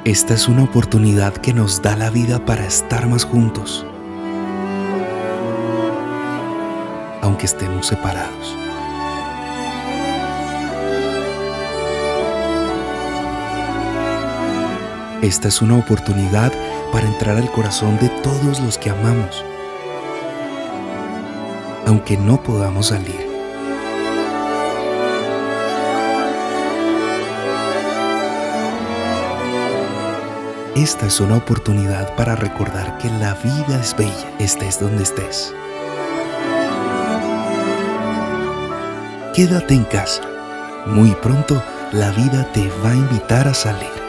Esta es una oportunidad que nos da la vida para estar más juntos, aunque estemos separados. Esta es una oportunidad para entrar al corazón de todos los que amamos, aunque no podamos salir. Esta es una oportunidad para recordar que la vida es bella, estés donde estés. Quédate en casa. Muy pronto la vida te va a invitar a salir.